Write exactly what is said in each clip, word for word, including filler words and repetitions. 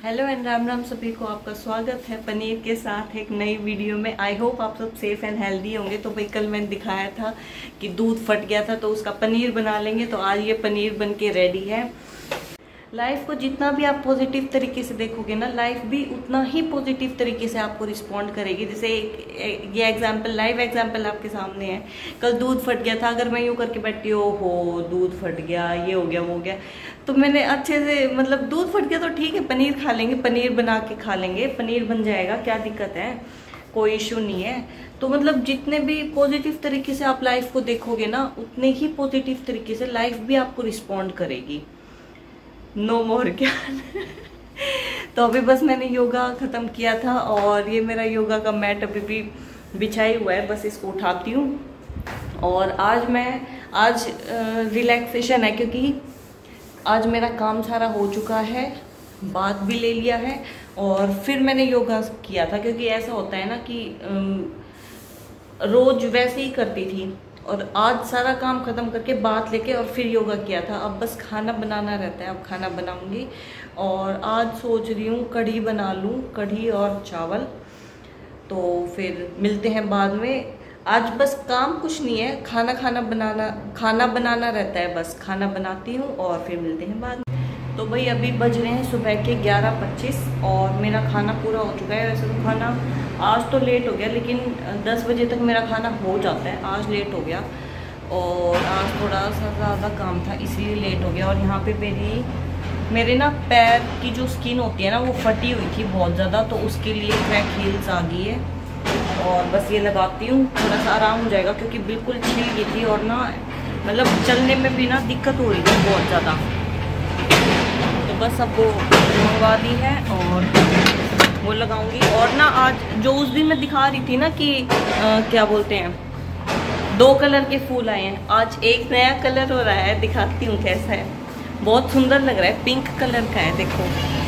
Hello and Ram Ram सभी को, आपका स्वागत है पनीर के साथ एक नई वीडियो में। आई होप आप सब सेफ एंड हेल्दी होंगे। तो भाई कल मैंने दिखाया था कि दूध फट गया था तो उसका पनीर बना लेंगे, तो आज ये पनीर बन के रेडी है। लाइफ को जितना भी आप पॉजिटिव तरीके से देखोगे ना, लाइफ भी उतना ही पॉजिटिव तरीके से आपको रिस्पॉन्ड करेगी। जैसे ये एग्जांपल, लाइव एग्जांपल आपके सामने है। कल दूध फट गया था, अगर मैं यूँ करके बैठी हो हो दूध फट गया, ये हो गया वो हो गया, तो मैंने अच्छे से मतलब दूध फट गया तो ठीक है, पनीर खा लेंगे, पनीर बना के खा लेंगे, पनीर बन जाएगा, क्या दिक्कत है, कोई इशू नहीं है। तो मतलब जितने भी पॉजिटिव तरीके से आप लाइफ को देखोगे ना, उतने ही पॉजिटिव तरीके से लाइफ भी आपको रिस्पॉन्ड करेगी। नो मोर ज्ञान। तो अभी बस मैंने योगा खत्म किया था और ये मेरा योगा का मैट अभी भी बिछाई हुआ है, बस इसको उठाती हूँ। और आज मैं आज रिलैक्सेशन है क्योंकि आज मेरा काम सारा हो चुका है, बात भी ले लिया है और फिर मैंने योगा किया था। क्योंकि ऐसा होता है ना कि रोज वैसे ही करती थी और आज सारा काम खत्म करके बात लेके और फिर योगा किया था। अब बस खाना बनाना रहता है, अब खाना बनाऊंगी। और आज सोच रही हूँ कढ़ी बना लूँ, कढ़ी और चावल। तो फिर मिलते हैं बाद में। आज बस काम कुछ नहीं है, खाना खाना बनाना खाना बनाना रहता है, बस खाना बनाती हूँ और फिर मिलते हैं बाद में। तो भाई अभी बज रहे हैं सुबह के ग्यारह पच्चीस और मेरा खाना पूरा हो चुका है। वैसे तो खाना आज तो लेट हो गया, लेकिन दस बजे तक मेरा खाना हो जाता है, आज लेट हो गया और आज थोड़ा सा ज़्यादा काम था इसलिए लेट हो गया। और यहाँ पे मेरी मेरे ना पैर की जो स्किन होती है ना, वो फटी हुई थी बहुत ज़्यादा, तो उसके लिए क्रैक हील्स आ गई है और बस ये लगाती हूँ, थोड़ा सा आराम हो जाएगा क्योंकि बिल्कुल छिल गई थी और ना मतलब चलने में भी ना दिक्कत हो रही थी बहुत ज़्यादा। तो बस अब वो मंगवा दी है और वो लगाऊंगी। और ना आज जो उस दिन मैं दिखा रही थी ना कि आ, क्या बोलते हैं, दो कलर के फूल आए हैं, आज एक नया कलर हो रहा है, दिखाती हूँ कैसा है। बहुत सुंदर लग रहा है, पिंक कलर का है, देखो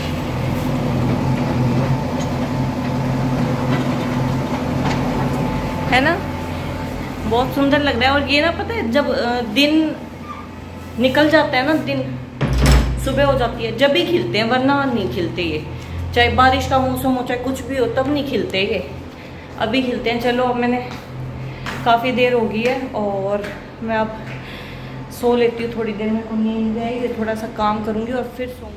है ना, बहुत सुंदर लग रहा है। और ये ना पता है, जब दिन निकल जाता है ना, दिन सुबह हो जाती है जब ही खिलते हैं, वरना नहीं खिलते ये। चाहे बारिश का मौसम हो, चाहे कुछ भी हो, तब नहीं खिलते ये, अभी खिलते हैं। चलो अब मैंने काफ़ी देर हो गई है और मैं अब सो लेती हूँ, थोड़ी देर में को नींद आएगी, थोड़ा सा काम करूँगी और फिर सो।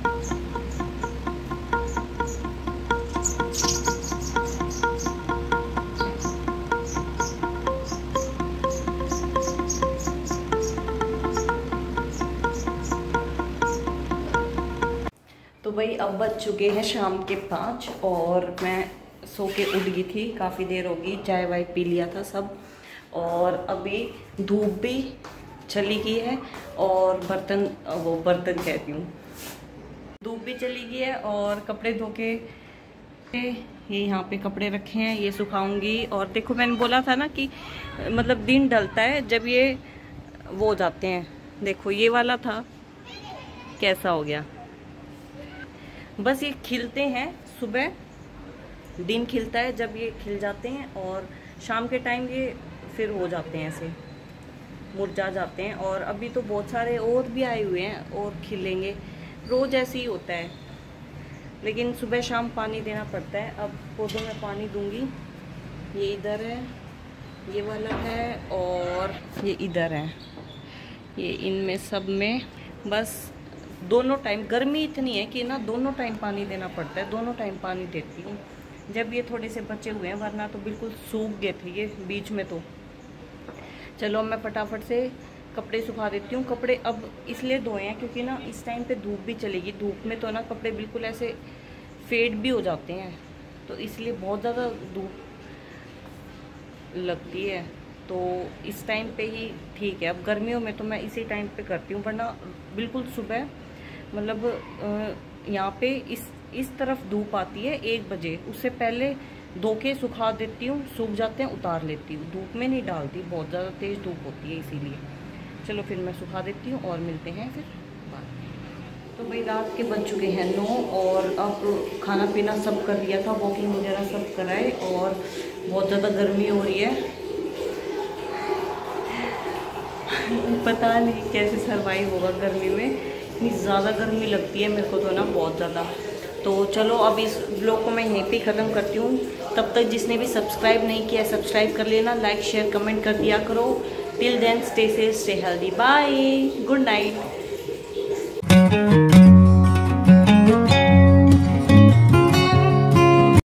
तो भाई अब बज चुके हैं शाम के पाँच और मैं सो के उठ गई थी, काफ़ी देर हो गई, चाय वाय पी लिया था सब। और अभी धूप भी चली गई है और बर्तन, वो बर्तन कहती हूँ, धूप भी चली गई है और कपड़े धो के ये यहाँ पे कपड़े रखे हैं, ये सुखाऊंगी। और देखो मैंने बोला था ना कि मतलब दिन ढलता है जब ये वो हो जाते हैं, देखो ये वाला था कैसा हो गया। बस ये खिलते हैं, सुबह दिन खिलता है जब ये खिल जाते हैं और शाम के टाइम ये फिर हो जाते हैं, ऐसे मुरझा जाते हैं। और अभी तो बहुत सारे और भी आए हुए हैं और खिलेंगे, रोज़ ऐसे ही होता है, लेकिन सुबह शाम पानी देना पड़ता है। अब पौधों में पानी दूंगी, ये इधर है, ये वाला है और ये इधर है, ये इनमें सब में बस दोनों टाइम। गर्मी इतनी है कि ना दोनों टाइम पानी देना पड़ता है, दोनों टाइम पानी देती हूँ जब ये थोड़े से बचे हुए हैं, वरना तो बिल्कुल सूख गए थे ये बीच में। तो चलो मैं फटाफट से कपड़े सुखा देती हूँ। कपड़े अब इसलिए धोए हैं क्योंकि ना इस टाइम पे धूप भी चलेगी, धूप में तो ना कपड़े बिल्कुल ऐसे फेड भी हो जाते हैं, तो इसलिए बहुत ज़्यादा धूप लगती है, तो इस टाइम पे ही ठीक है। अब गर्मियों में तो मैं इसी टाइम पे करती हूँ, वरना बिल्कुल सुबह मतलब यहाँ पे इस इस तरफ धूप आती है एक बजे, उससे पहले धो के सुखा देती हूँ, सूख जाते हैं उतार लेती हूँ, धूप में नहीं डालती, बहुत ज़्यादा तेज़ धूप होती है इसीलिए। चलो फिर मैं सुखा देती हूँ और मिलते हैं फिर बाद में। तो भाई रात के बज चुके हैं नौ और अब खाना पीना सब कर लिया था, वॉकिंग वगैरह सब कराए और बहुत ज़्यादा गर्मी हो रही है। पता नहीं कैसे सर्वाइव होगा गर्मी में, इतनी ज़्यादा गर्मी लगती है मेरे को तो ना, बहुत ज़्यादा। तो चलो अब इस ब्लॉग को मैं यहीं पे ख़त्म करती हूँ। तब तक जिसने भी सब्सक्राइब नहीं किया सब्सक्राइब कर लेना, लाइक शेयर कमेंट कर दिया करो। Till then stay safe stay healthy, bye, good night.